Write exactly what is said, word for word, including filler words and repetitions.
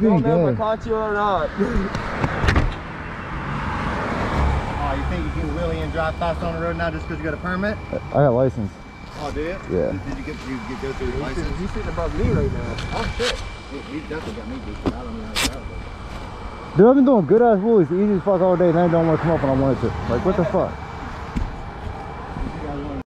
getting know if I gas. caught you or not. Oh, you think you can wheelie and drive fast on the road now just because you got a permit? I got a license. Oh, did you? Yeah. Did, did you get you get go through your He's license? sitting, he's sitting above me right now. Oh shit! He, he definitely got me beat. I don't even know how to drive. Dude, I've been doing good ass wheelies the easiest fuck all day, and I don't want to come up when I wanted to. Like, what the fuck?